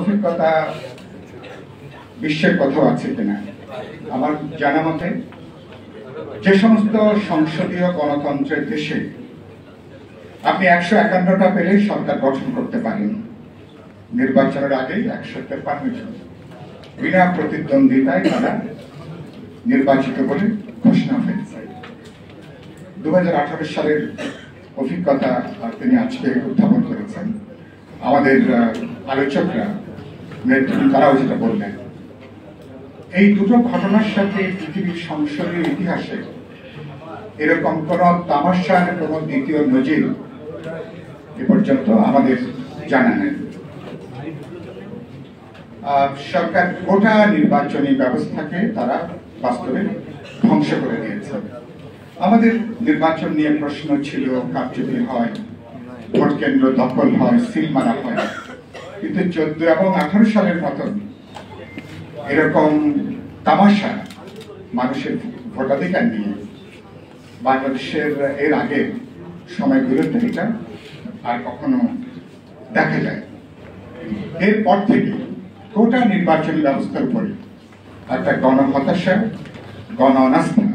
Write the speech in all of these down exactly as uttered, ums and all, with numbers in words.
অভিজ্ঞতা বিশ্বের কোথাও আছে কিনা, আমার জানা মতে যে সমস্ত সংসদীয় গণতন্ত্রের দেশে আপনি একশো একান্নটা পেলে সরকার গঠন করতে পারেন, নির্বাচনের আগেই একশো তেপ্পান্ন জন বিনা প্রতিদ্বন্দ্বিতায় তারা নির্বাচিত বলে ঘোষণা হয়েছে। দু হাজার আঠারো সালের অভিজ্ঞতা তিনি আজকে উত্থাপন করেছেন। আমাদের আলোচকরা তারাও যেটা বললেন, এই দুটো ঘটনার সাথে পৃথিবীর সংসদীয় ইতিহাসে এরকম কোন তামাশার কোন দ্বিতীয় নজির এ পর্যন্ত আমাদের জানা নেই। সরকার গোটা নির্বাচনী ব্যবস্থাকে তারা বাস্তবে ধ্বংস করে দিয়েছে। আমাদের নির্বাচন নিয়ে প্রশ্ন ছিল কারচুপি হয়, ভোট কেন্দ্র দখল হয়, সিল মারা হয়, কিন্তু চোদ্দ এবং আঠারো সালের মতন এরকম তামাশা মানুষের ভোটাধিকার নিয়ে বাংলাদেশের এর আগে সময়গুলোতে এটা আর কখনো দেখা যায়। এরপর থেকে গোটা নির্বাচনী ব্যবস্থার উপরে একটা গণহতাশা, গণ অনাস্থা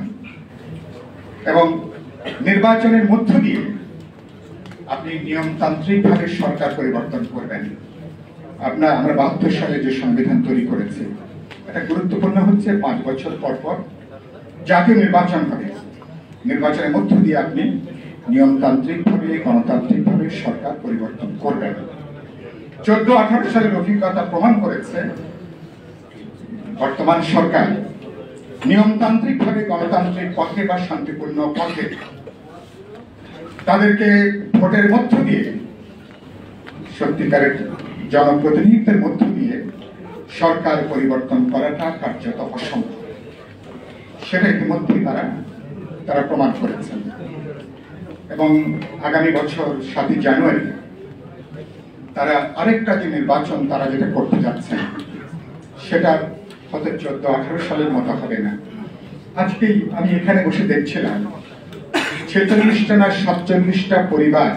এবং নির্বাচনের মধ্য দিয়ে আপনি নিয়মতান্ত্রিক ভাবে সরকার পরিবর্তন করবেন। আপনার আমরা বাহাত্তর সালে যে সংবিধান তৈরি করেছি, এটা গুরুত্বপূর্ণ হচ্ছে পাঁচ বছর পর পর জাতীয় নির্বাচন হবে। নির্বাচনের মধ্য দিয়ে আপনি নিয়মতান্ত্রিক ভাবে গণতান্ত্রিক ভাবে সরকার পরিবর্তন করবেন। চোদ্দ আঠারো সালের অভিজ্ঞতা প্রমাণ করেছে বর্তমান সরকার নিয়মতান্ত্রিক ভাবে গণতান্ত্রিক পথে বা শান্তিপূর্ণ পথে তাদেরকে ভোটের মধ্য দিয়ে সত্যিকারের জনপ্রতিনিধিত্বের মধ্য দিয়ে সরকার পরিবর্তন করাটা কার্যত অসম্ভব। সেটা ইতিমধ্যে তারা তারা প্রমাণ করেছেন এবং আগামী বছর সাতই জানুয়ারি তারা আরেকটা যে নির্বাচন তারা যেটা করতে যাচ্ছেন সেটা হয়তো চোদ্দ আঠারো সালের মতো হবে না। আজকেই আমি এখানে বসে দেখছিলাম ছেচল্লিশটা না সাতচল্লিশটা পরিবার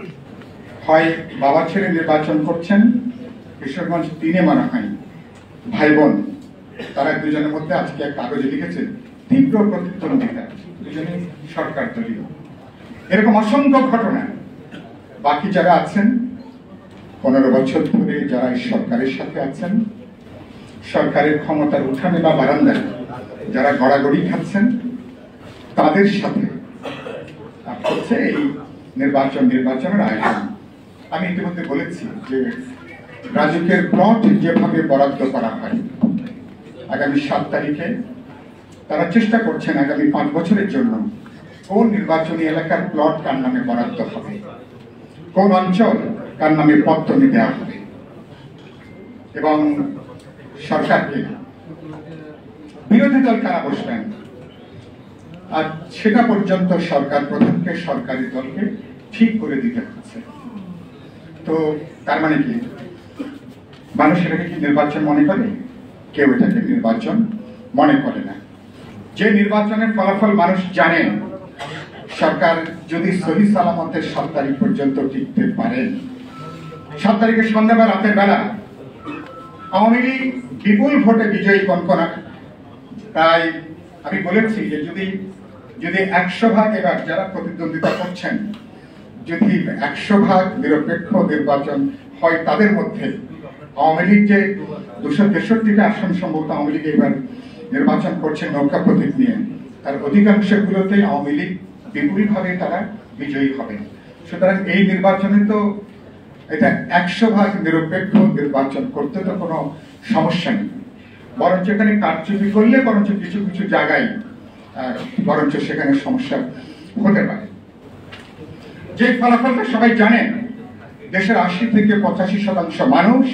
হয় বাবা ছেলে নির্বাচন করছেন, কিশোরগঞ্জ তিনে মনে হয় ভাই বোন, তারা দুজনের মধ্যে আজকে এক কাগজে লিখেছে তীব্র প্রতিদ্বন্দ্বিতা, দুজনে সরকার দলীয়। এরকম অসংখ্য ঘটনা। বাকি যারা আছেন পনেরো বছর ধরে যারা এই সরকারের সাথে আছেন, সরকারের ক্ষমতার উঠানে বা বারান্দায় যারা গড়াগড়ি খাচ্ছেন, তাদের সাথে হচ্ছে এই নির্বাচন নির্বাচনের আয়োজন। আমি ইতিমধ্যে বলেছি যে রাজুকের প্লট যেভাবে বরাদ্দ করা হয়, আগামী সাত তারিখে তারা চেষ্টা করছেন আগামী পাঁচ বছরের জন্য কোন নির্বাচনী এলাকার প্লট কার নামে বরাদ্দ হবে, কোন অঞ্চল কার নামে পত্তনি দেওয়া হবে, এবং সরকারকে বিরোধী দল কারা বসবেন, আর সেটা পর্যন্ত সরকার প্রধানকে সরকারি দলকে ঠিক করে দিতে হচ্ছে। তো তার মানে কি মানুষ এটাকে কি নির্বাচন মনে করে? কেউ এটাকে নির্বাচন মনে করে না। যে নির্বাচনের ফলাফল মানুষ জানে, সরকার যদি সহি সালামতের সাত তারিখ পর্যন্ত টিকতে পারেন, সাত তারিখের সন্ধ্যা বা রাতের বেলা আওয়ামী লীগ বিপুল ভোটে বিজয়ী কনকনা। তাই আমি বলেছি যে যদি যদি একশো ভাগ এবার যারা প্রতিদ্বন্দ্বিতা করছেন, যদি একশো ভাগ নিরপেক্ষ নির্বাচন হয় তাদের মধ্যে আওয়ামী লীগ যে দুশো তেষট্টিটা আসন সম্ভবত আওয়ামী লীগ এবার নির্বাচন করছে নৌকা প্রতীক নিয়ে, তার অধিকাংশগুলোতেই আওয়ামী লীগ বিপুলভাবে তারা বিজয়ী হবে। সুতরাং এই নির্বাচনে তো এটা একশো ভাগ নিরপেক্ষ নির্বাচন করতে তো কোনো সমস্যা নেই, বরঞ্চ এখানে কারচুপি করলে বরঞ্চ কিছু কিছু জায়গায় বরঞ্চ সেখানে সমস্যা হতে পারে। যে ফলাফলটা সবাই জানেন, দেশের আশি থেকে পঁচাশি শতাংশ মানুষ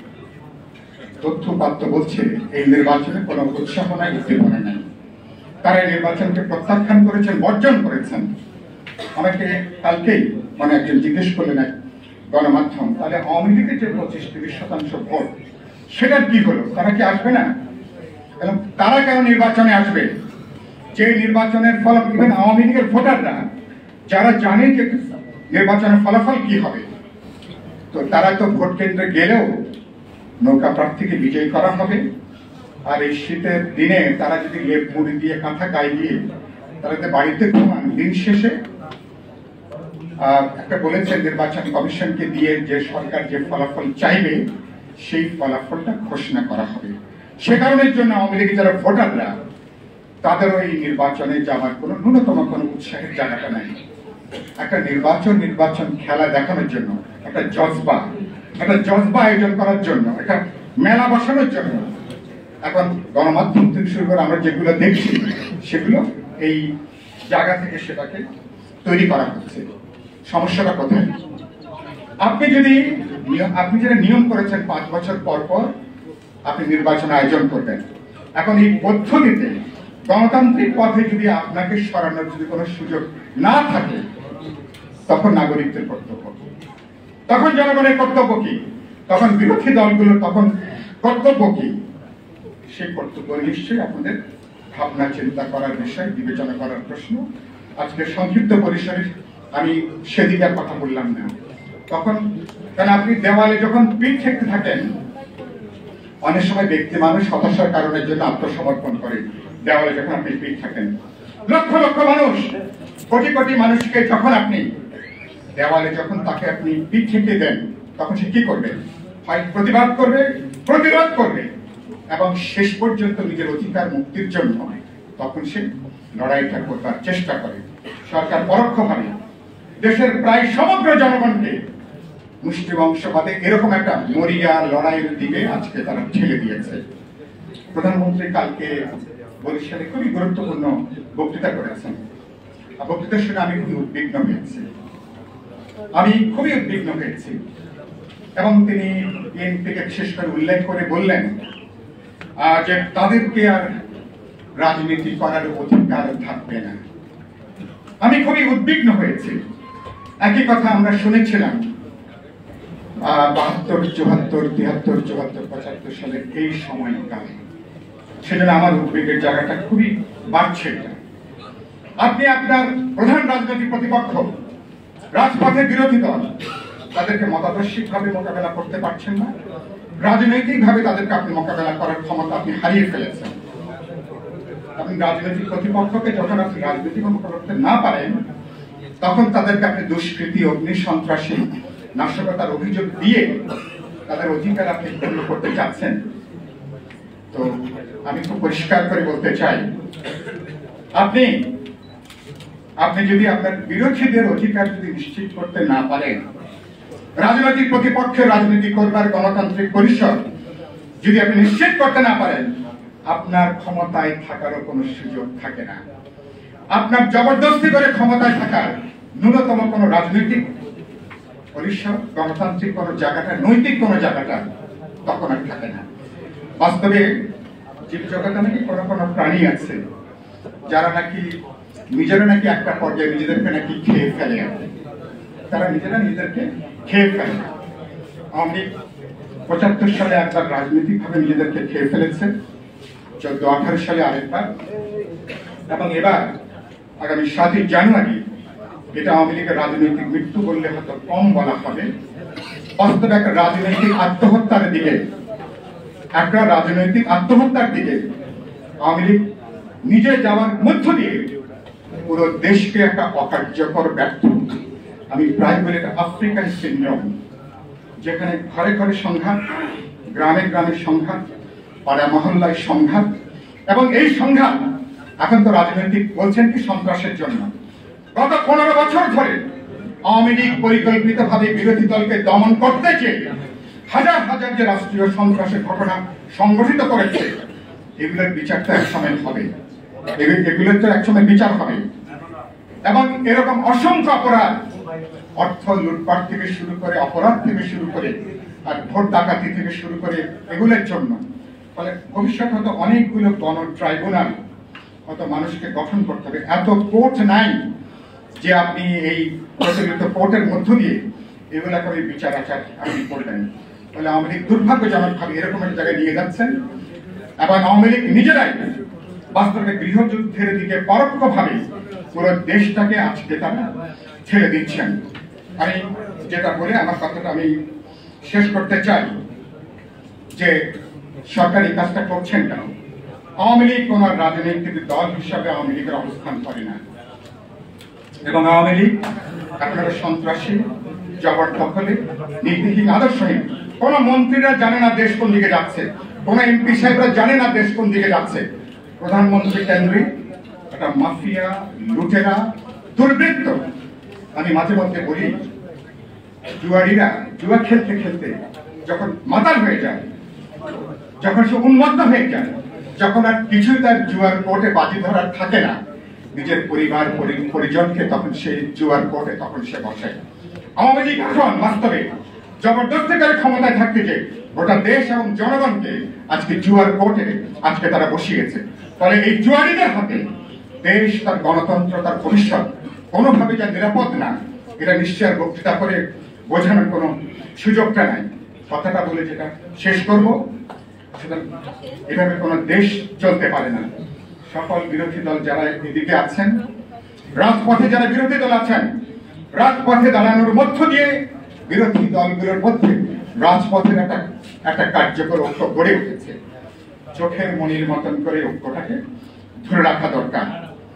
তথ্যপাত্র বলছে এই নির্বাচনে কোনো উৎসাহ নাই, উদ্দীপনা নাই। তারা এই নির্বাচনকে প্রত্যাখ্যান করেছেন, বর্জন করেছেন। আমাকে কালকেই মানে একজন জিজ্ঞেস করলেন এক গণমাধ্যম, তাহলে আওয়ামী লীগের যে পঁচিশ তিরিশ শতাংশ ভোট সেটার কি হলো? তারা কি আসবে না? এবং তারা কেন নির্বাচনে আসবে? যে নির্বাচনের ফল ইভেন আওয়ামী লীগের ভোটাররা যারা জানে যে নির্বাচনের ফলাফল কি হবে, তো তারা তো ভোট কেন্দ্রে গেলেও নৌকা প্রার্থীকে বিজয়ী করা হবে। আর এই শীতের দিনে তারা যদি লেপ মুড়ি দিয়ে কাঁথা গায়ে দিয়ে তারা যদি বাড়িতে ঘুমান, দিন শেষে একটা বলেছেন নির্বাচন কমিশনকে দিয়ে যে সরকার যে ফলাফল চাইবে সেই ফলাফলটা ঘোষণা করা হবে। সে কারণের জন্য আওয়ামী লীগের যারা ভোটাররা তাদেরও এই নির্বাচনে যাওয়ার কোনো ন্যূনতম কোনো উৎসাহের জায়গাটা নাই। একটা নির্বাচন নির্বাচন খেলা দেখানোর জন্য, একটা জজবা একটা জজবা আয়োজন করার জন্য, একটা মেলা বসানোর জন্য এখন গণমাধ্যম থেকে শুরু করে আমরা যেগুলো দেখছি সেগুলো এই জায়গা থেকে সেটাকে তৈরি করা হচ্ছে। সমস্যাটা কোথায়? আপনি যদি আপনি যেটা নিয়ম করেছেন পাঁচ বছর পর পর আপনি নির্বাচন আয়োজন করবেন, এখন এই পদ্ধতিতে গণতান্ত্রিক পথে যদি আপনাকে সরানোর যদি কোনো সুযোগ না থাকে তখন নাগরিকদের কর্তব্য, তখন জনগণের কর্তব্য কি, তখন বিরোধী দলগুলোর তখন কর্তব্য কি? সেই কর্তব্য নিশ্চয়ই আপনাদের ভাবনা চিন্তা করার বিষয়, বিবেচনা করার প্রশ্ন। আজকে সংক্ষিপ্ত পরিসরে আমি সেদিকে কথা বললাম না। তখন কারণ আপনি দেওয়ালে যখন পিঠ ঠেকতে থাকেন, অনেক সময় ব্যক্তি মানুষ হতাশার কারণের জন্য আত্মসমর্পণ করে। দেওয়ালে যখন আপনি পিঠ থাকেন, লক্ষ লক্ষ মানুষ, কোটি কোটি মানুষকে যখন আপনি দেওয়ালে যখন তাকে আপনি পিঠ ঠেকে দেন, তখন সে কি করবে? হয় প্রতিবাদ করবে, প্রতিরোধ করবে, এবং শেষ পর্যন্ত নিজের অধিকার মুক্তির জন্য তখন সে লড়াইটা করবার চেষ্টা করে। সরকার পরোক্ষভাবে দেশের প্রায় সমগ্র জনগণকে মুষ্টি বংশবাদে এরকম একটা মরিয়া লড়াইয়ের দিকে আজকে তারা ঠেলে দিয়েছে। প্রধানমন্ত্রী কালকে বরিশালে খুবই গুরুত্বপূর্ণ বক্তৃতা করেছেন। বক্তৃতা শুনে আমি খুবই উদ্বিগ্ন হয়েছি আমি খুবই উদ্বিগ্ন হয়েছি এবং তিনি বিএনপিকে বিশেষ করে উল্লেখ করে বললেন যে তাদেরকে আর রাজনীতি করার অধিকার থাকবে না। আমি খুবই উদ্বিগ্ন হয়েছি। একই কথা আমরা শুনেছিলাম বাহাত্তর চুয়াত্তর তিয়াত্তর চুয়াত্তর পঁচাত্তর সালের এই সময়কাল। সেজন্য আমার উদ্বেগের জায়গাটা খুবই বাড়ছে। আপনি আপনার প্রধান রাজনৈতিক প্রতিপক্ষ, রাজপথের বিরোধী দল, তাদেরকে মতাদর্শিক ভাবে মোকাবেলা করতে পারছেন না, রাজনৈতিক ভাবে তাদেরকে আপনি মোকাবেলা করার ক্ষমতা আপনি হারিয়ে ফেলেছেন। আপনি রাজনৈতিক প্রতিপক্ষকে যখন আপনি রাজনৈতিক মোকাবেলা করতে না পারেন, তখন তাদেরকে আপনি দুষ্কৃতি, অগ্নি সন্ত্রাসী, নাশকতার অভিযোগ দিয়ে তাদের অধিকার আপনি পূর্ণ করতে চাচ্ছেন। তো আমি খুব পরিষ্কার করে বলতে চাই, আপনি আপনি যদি আপনার বিরোধীদের অধিকার যদি নিশ্চিত করতে না পারেন, রাজনৈতিক প্রতিপক্ষের রাজনীতি করবার গণতান্ত্রিক পরিষদ যদি আপনি নিশ্চিত করতে না পারেন, আপনার ক্ষমতায় থাকারও কোনো সুযোগ থাকে না। আপনার জবরদস্তি করে ক্ষমতায় থাকার ন্যূনতম কোনো রাজনৈতিক পরিষদ, গণতান্ত্রিক কোনো জায়গাটা, নৈতিক কোনো জায়গাটা তখন আর থাকে না। বাস্তবে জীবজগতে নাকি কোনো কোনো প্রাণী আছে যারা নাকি নিজেরা নাকি একটা পর্যায়ে নিজেদেরকে নাকি খেয়ে ফেলে, তারা নিজেরা নিজেদেরকে খেয়ে ফেলে। আওয়ামী লীগ পঁচাত্তর সালে একবার রাজনৈতিক ভাবে নিজেদেরকে খেয়ে ফেলেছে, চোদ্দ আঠারো সালে আরেকবার, এবং এবার আগামী সাতই জানুয়ারি এটা আওয়ামী লীগের রাজনৈতিক মৃত্যু বললে হয়তো কম বলা হবে। বাস্তবে একটা রাজনৈতিক আত্মহত্যার দিকে, একটা রাজনৈতিক আত্মহত্যার দিকে আওয়ামী লীগ নিজে যাওয়ার মধ্য দিয়ে পুরো দেশকে একটা অকার্যকর ব্যর্থ, আমি প্রায় বলি এটা আফ্রিকান সিনড্রোম, যেখানে ঘরে ঘরে সংঘাত, গ্রামে গ্রামে সংঘাত, পাড়া মহল্লায় সংঘাত, এবং এই সংঘাত এখন তো রাজনৈতিক বলছেন কি সন্ত্রাসের জন্য। গত পনেরো বছর ধরে আওয়ামী লীগ পরিকল্পিত ভাবে বিরোধী দলকে দমন করতে চেয়ে হাজার হাজার যে রাষ্ট্রীয় সন্ত্রাসের ঘটনা সংগঠিত করেছে, এগুলোর বিচার তো একসময় হবে, এগুলোর তো একসময় বিচার হবে। এবং এরকম অসংখ্য অপরাধ, অর্থ লুটপাট থেকে শুরু করে, অপরাধ থেকে শুরু করে, আর ভোট ডাকাতি থেকে শুরু করে, এগুলোর জন্য ফলে ভবিষ্যৎ হয়তো অনেকগুলো গণ ট্রাইব্যুনাল হয়তো মানুষকে গঠন করতে হবে। এত কোর্ট নাই যে আপনি এই প্রচলিত কোর্টের মধ্য দিয়ে এগুলাকে ওই বিচার আচার আপনি করবেন। ফলে আওয়ামী লীগ দুর্ভাগ্যজনক ভাবে এরকম একটা জায়গায় নিয়ে যাচ্ছেন, এবং আওয়ামী লীগ নিজেরাই বাস্তবে গৃহযুদ্ধের দিকে পরোক্ষ ভাবে পুরো দেশটাকে আজকে তারা ছেড়ে দিচ্ছেন। আমি যেটা বলে আমার কথাটা আমি শেষ করতে চাই যে যে সরকার এই কাজটা করছেন কেন। আওয়ামী লীগ কোন রাজনৈতিক দল হিসাবে আওয়ামী লীগের অবস্থান করে না, এবং আওয়ামী লীগ আপনারা সন্ত্রাসী, জবরদখলে, নীতিহীন, আদর্শহীন। কোন মন্ত্রীরা জানে না দেশ কোন দিকে যাচ্ছে, কোন এমপি সাহেবরা জানে না দেশ কোন দিকে যাচ্ছে। প্রধানমন্ত্রী কেন্দ্রিক একটা মাফিয়া, লুটেরা, দুর্বৃত্ত। আমি মাঝে মধ্যে বলি, জুয়ারিরা জুয়া খেলতে খেলতে যখন মাতাল হয়ে যায়, যখন সে উন্মত্ত হয়ে যায়, যখন আর কিছুই তার জুয়ার কোর্টে বাজি ধরার থাকে না, নিজের পরিবার পরিজনকে তখন সেই জুয়ার কোর্টে তখন সে বসে। আওয়ামী লীগ এখন বাস্তবে জবরদস্তিকারী ক্ষমতায় থাকতে যে গোটা দেশ এবং জনগণকে আজকে জুয়ার কোর্টে আজকে তারা বসিয়েছে। ফলে এই জুয়ারিদের হাতে দেশ, তার গণতন্ত্র, তার ভবিষ্যৎ কোনোভাবে যা নিরাপদ না, এটা নিশ্চয় বক্তৃতা করে বোঝানোর কোনো সুযোগটা নাই। কথাটা বলে যেটা শেষ করব, সেটা এভাবে কোনো দেশ চলতে পারে না। সকল বিরোধী দল যারা এদিকে আছেন, রাজপথে যারা বিরোধী দল আছেন, রাজপথে দাঁড়ানোর মধ্য দিয়ে বিরোধী দলগুলোর মধ্যে রাজপথের একটা একটা কার্যকর ঐক্য গড়ে উঠেছে। চোখের মনির মতন করে ঐক্যটাকে ধরে রাখা দরকার।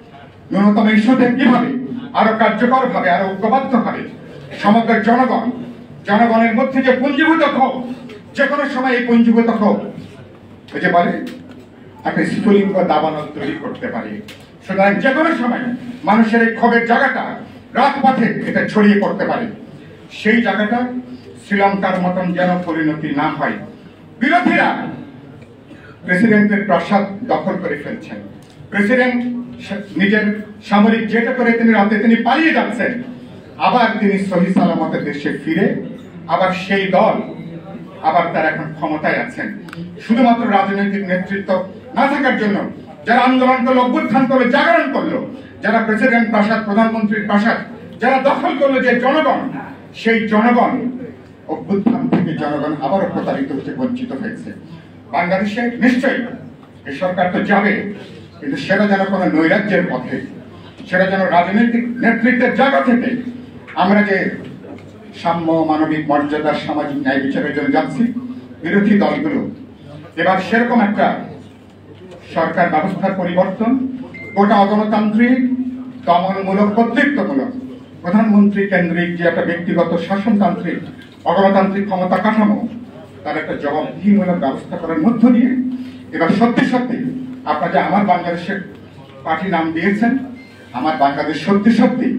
ন্যূনতম ইস্যুতে কিভাবে আরো কার্যকর ভাবে, আরো ঐক্যবদ্ধ ভাবে সমগ্র জনগণ, জনগণের মধ্যে যে পুঞ্জীভূত ক্ষোভ, যে কোনো সময় এই পুঞ্জীভূত ক্ষোভ যে পারে একটা স্ফুলিঙ্গ দাবানল তৈরি করতে পারে। সুতরাং যে কোনো সময় মানুষের এই ক্ষোভের জায়গাটা রাজপথে এটা ছড়িয়ে পড়তে পারে। সেই জায়গাটা শ্রীলঙ্কার মতন যেন পরিণতি না হয়। বিরোধীরা প্রেসিডেন্টের প্রাসাদ দখল করে ফেলছেন, প্রেসিডেন্ট নিজের সামরিক জেটে করে তিনি রাতে তিনি পালিয়ে যাচ্ছেন, আবার তিনি সহি সালামতে দেশে ফিরে আবার সেই দল আবার তারা এখন ক্ষমতায় আছেন শুধুমাত্র রাজনৈতিক নেতৃত্ব না থাকার জন্য। যারা আন্দোলন করলো, অভ্যুত্থান করলো, জাগরণ করলো, যারা প্রেসিডেন্ট প্রাসাদ, প্রধানমন্ত্রীর প্রাসাদ যারা দখল করলো, যে জনগণ, সেই জনগণ অভ্যুত্থান থেকে জনগণ আবারও প্রতারিত হতে বঞ্চিত হয়েছে। বাংলাদেশে নিশ্চয়ই এই সরকার তো যাবে, কিন্তু সেটা যেন কোনো নৈরাজ্যের পথে, সেটা যেন রাজনৈতিক নেতৃত্বের জায়গা থেকে আমরা যে সাম্য, মানবিক মর্যাদার, সামাজিক ন্যায় বিচারের জন্য যাচ্ছি, বিরোধী দলগুলো এবার সেরকম একটা সরকার ব্যবস্থার পরিবর্তন, গোটা অগণতান্ত্রিক, দমনমূলক, কর্তৃত্বমূলক, প্রধানমন্ত্রী কেন্দ্রিক যে একটা ব্যক্তিগত শাসনতান্ত্রিক, অগণতান্ত্রিক ক্ষমতা কাঠামো, তার একটা জবাবদিহিমূলক ব্যবস্থা করার মধ্য দিয়ে এবার সত্যি সত্যি আপনারা যে আমার বাংলাদেশের পার্টি নাম দিয়েছেন, আমার বাংলাদেশ সত্যি সত্যি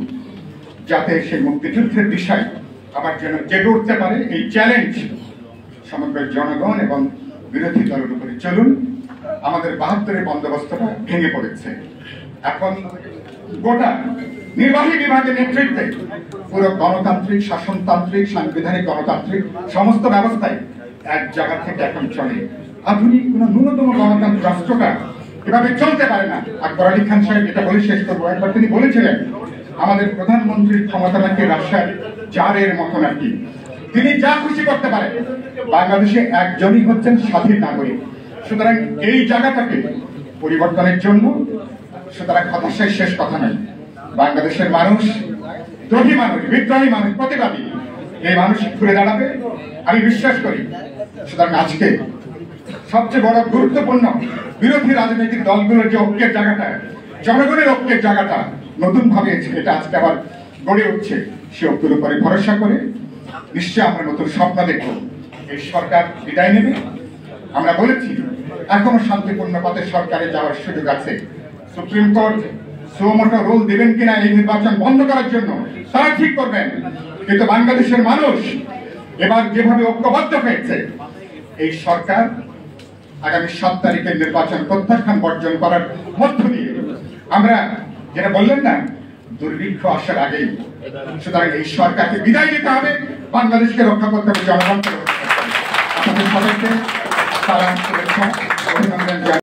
যাতে সেই মুক্তিযুদ্ধের দিশায় আবার যেন জেগে উঠতে পারে, এই চ্যালেঞ্জ সমগ্র জনগণ এবং বিরোধী দলের উপরে। চলুন, আমাদের বাহাত্তরের বন্দোবস্তটা ভেঙে পড়েছে, এখন গোটা নির্বাহী বিভাগের নেতৃত্বে পুরো গণতান্ত্রিক, শাসনতান্ত্রিক, সাংবিধানিক, গণতান্ত্রিক সমস্ত ব্যবস্থায় এক জায়গা থেকে এখন চলে। আধুনিক কোন ন্যূনতম গণতান্ত্রিক রাষ্ট্রটা এভাবে চলতে পারে না। আকবর আলী খান সাহেব এটা বলে শেষ করবো, একবার তিনি বলেছিলেন আমাদের প্রধানমন্ত্রীর ক্ষমতা নাকি রাশিয়ার জারের মতো নাকি, তিনি যা খুশি করতে পারেন। বাংলাদেশে একজনই হচ্ছেন স্বাধীন নাগরিক। সুতরাং এই জায়গাটাকে পরিবর্তনের জন্য, সুতরাং হতাশায় শেষ কথা নাই, বাংলাদেশের মানুষ, দ্রোহী মানুষ, বিদ্রোহী মানুষ, প্রতিবাদী, এই মানুষ ঘুরে দাঁড়াবে আমি বিশ্বাস করি। সুতরাং আজকে সবচেয়ে বড় গুরুত্বপূর্ণ বিরোধী রাজনৈতিক দলগুলোর যে ঐক্যের জায়গাটা, জনগণের ঐক্যের জায়গাটা নতুন ভাবে এটা আজকে আবার গড়ে উঠছে, সে ঐক্যের উপরে ভরসা করে নিশ্চয় আমরা নতুন স্বপ্ন দেখব। এই সরকার বিদায় নেবে, আমরা বলেছি এখনো শান্তিপূর্ণ পথে সরকারে যাওয়ার সুযোগ আছে। সুপ্রিম কোর্ট সুমোটো রুল দেবেন কিনা এই নির্বাচন বন্ধ করার জন্য তারা ঠিক করবেন, কিন্তু বাংলাদেশের মানুষ এবার যেভাবে ঐক্যবদ্ধ হয়েছে, এই সরকার আগামী সাত তারিখের নির্বাচন প্রত্যাখ্যান বর্জন করার মধ্য দিয়ে আমরা যেটা বললেন না, দুর্ভিক্ষ আসার আগেই, সুতরাং এই সরকারকে বিদায় দিতে হবে, বাংলাদেশকে রক্ষা করতে হবে, জনগণকে রক্ষা করতে হবে। আপনাদের সবাইকে সালাম, শুভেচ্ছা, অভিনন্দন।